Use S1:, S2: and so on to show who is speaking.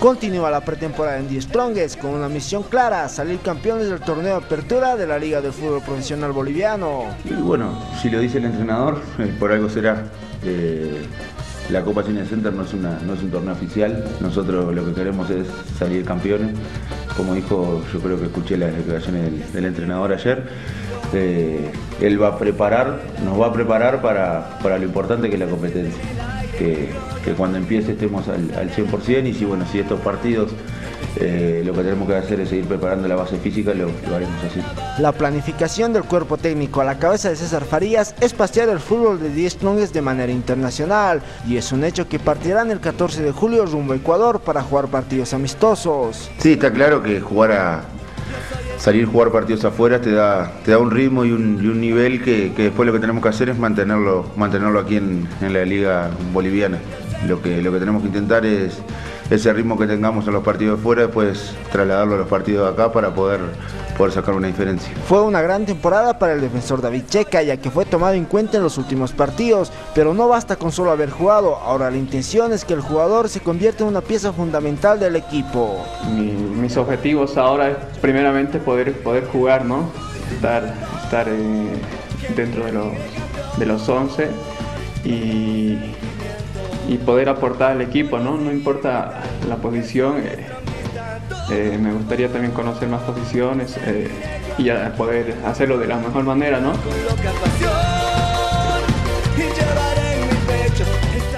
S1: Continúa la pretemporada en The Strongest con una misión clara: salir campeones del torneo de apertura de la Liga del Fútbol Profesional Boliviano.
S2: Y bueno, si lo dice el entrenador, por algo será. La Copa Cine Center no es un torneo oficial. Nosotros lo que queremos es salir campeones. Como dijo, yo creo que escuché las declaraciones del entrenador ayer. Él va a preparar, nos va a preparar para lo importante que es la competencia. Que cuando empiece estemos al 100%, y si estos partidos lo que tenemos que hacer es seguir preparando la base física, lo haremos así.
S1: La planificación del cuerpo técnico a la cabeza de César Farías es pasear el fútbol de The Strongest de manera internacional, y es un hecho que partirán el 14 de julio rumbo a Ecuador para jugar partidos amistosos.
S2: Sí, está claro que salir a jugar partidos afuera te da un ritmo y un nivel que después lo que tenemos que hacer es mantenerlo aquí en la liga boliviana. Lo que tenemos que intentar es ese ritmo que tengamos en los partidos de fuera, después trasladarlo a los partidos de acá para poder sacar una diferencia.
S1: Fue una gran temporada para el defensor David Checa, ya que fue tomado en cuenta en los últimos partidos, pero no basta con solo haber jugado. Ahora la intención es que el jugador se convierta en una pieza fundamental del equipo.
S3: Mis objetivos ahora es primeramente poder jugar, ¿no? Estar dentro de los 11 y poder aportar al equipo, ¿no? No importa la posición. Me gustaría también conocer más posiciones y poder hacerlo de la mejor manera, ¿no?